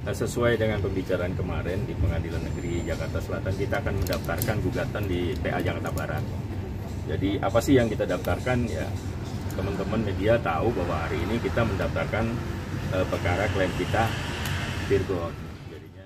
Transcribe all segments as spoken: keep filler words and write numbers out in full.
sesuai dengan pembicaraan kemarin di Pengadilan Negeri Jakarta Selatan, kita akan mendaftarkan gugatan di P A Jakarta Barat. Jadi apa sih yang kita daftarkan? Ya, teman-teman media tahu bahwa hari ini kita mendaftarkan eh, perkara klaim kita Virgon. Jadinya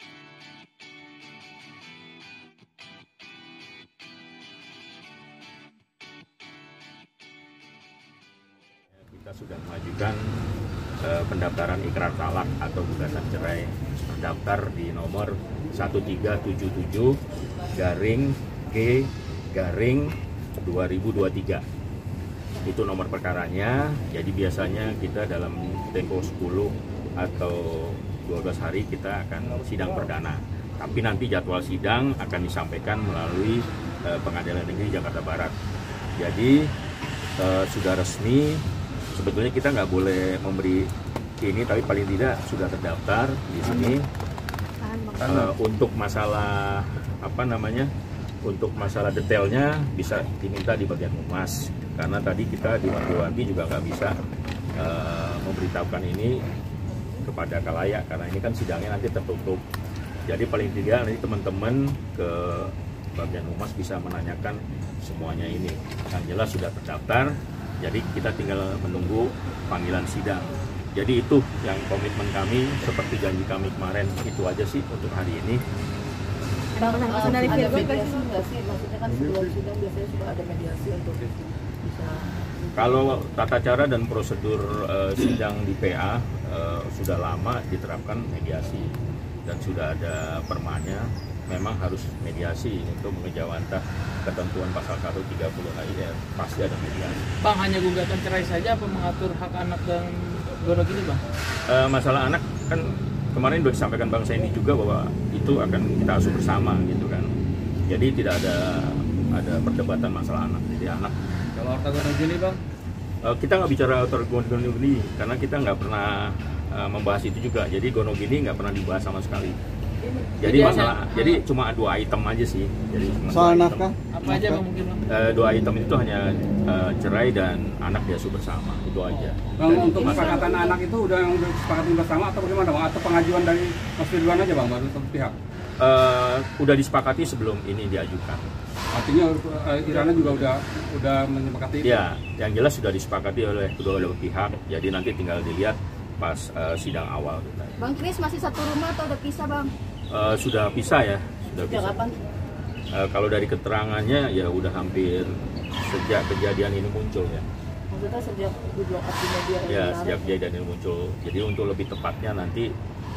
kita sudah mengajukan eh, pendaftaran ikrar talak atau gugatan cerai, terdaftar di nomor satu tiga tujuh tujuh garing G garing dua ribu dua puluh tiga. Itu nomor perkaranya. Jadi biasanya kita dalam tempo sepuluh atau dua belas hari kita akan sidang perdana. Tapi nanti jadwal sidang akan disampaikan melalui eh, Pengadilan Negeri Jakarta Barat. Jadi eh, sudah resmi. Sebetulnya kita nggak boleh memberi ini, tapi paling tidak sudah terdaftar di sini. Uh, untuk masalah apa namanya, untuk masalah detailnya bisa diminta di bagian humas, karena tadi kita di wanti-wanti juga nggak bisa uh, memberitahukan ini kepada khalayak, karena ini kan sidangnya nanti tertutup. Jadi paling tidak nanti teman-teman ke bagian humas bisa menanyakan semuanya ini. Yang jelas sudah terdaftar. Jadi kita tinggal menunggu panggilan sidang. Jadi itu yang komitmen kami, seperti janji kami kemarin, itu aja sih untuk hari ini. Bang, nah, dari ada Virgon mediasi nggak sih? Maksudnya kan sebelum sidang biasanya sudah ada mediasi untuk bisa. Kalau tata cara dan prosedur uh, sidang di P A uh, sudah lama diterapkan mediasi dan sudah ada permanya. Memang harus mediasi untuk mengejawantah ketentuan pasal seratus tiga puluh H I R, pasti ada mediasi. Bang, hanya gugatan cerai saja apa mengatur hak anak dan gono gini, Bang? Uh, masalah anak kan kemarin sudah disampaikan Bang Sandy juga bahwa itu akan kita asuh bersama gitu kan. Jadi tidak ada ada perdebatan masalah anak. Jadi anak. Kalau harta gono gini, Bang? Uh, kita nggak bicara harta gono gini karena kita nggak pernah uh, membahas itu juga. Jadi gono gini nggak pernah dibahas sama sekali. Jadi masalah, hanya, jadi cuma dua item aja sih. Jadi soal nafkah? Apa aja Bang mungkin Bang? Uh, dua item itu hanya uh, cerai dan anak diasuh bersama, itu aja. Bang, untuk kesepakatan anak itu udah yang udah disepakati bersama atau bagaimana Bang? Atau pengajuan dari Mas Ridwan aja Bang, baru satu pihak? Uh, udah disepakati sebelum ini diajukan. Artinya uh, Irana juga udah udah menyepakati itu? Ya, yang jelas sudah disepakati oleh kedua belah pihak. Jadi nanti tinggal dilihat pas uh, sidang awal. Bang Kris masih satu rumah atau udah pisah Bang? Uh, sudah pisah ya, sudah Sejak pisah. kapan? Uh, kalau dari keterangannya ya udah hampir sejak kejadian ini muncul ya. Maksudnya sejak di blog up di media Ya, sejak kejadian ini muncul. Jadi untuk lebih tepatnya nanti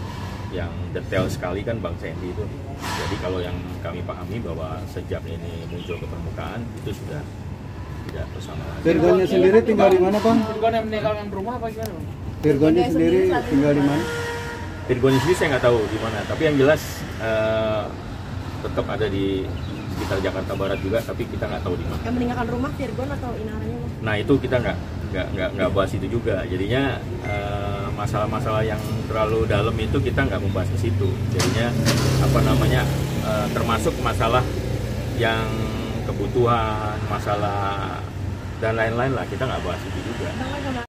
yang detail sekali kan Bang Sandy itu. Jadi kalau yang kami pahami bahwa sejak ini muncul ke permukaan itu sudah tidak bersama lagi. Virgonnya sendiri tinggal di mana Bang? Virgon yang meninggalkan rumah apa gimana, Bang? Virgonnya sendiri tinggal di mana? Virgon sendiri saya nggak tahu di mana, tapi yang jelas uh, tetap ada di sekitar Jakarta Barat juga, tapi kita nggak tahu di mana. Yang meninggalkan rumah Virgon atau inaranya Bang? Nah itu kita nggak nggak nggak nggak bahas itu juga. Jadinya masalah-masalah uh, yang terlalu dalam itu kita nggak membahas ke situ. Jadinya apa namanya uh, termasuk masalah yang kebutuhan, masalah dan lain-lain lah, kita nggak bahas itu juga.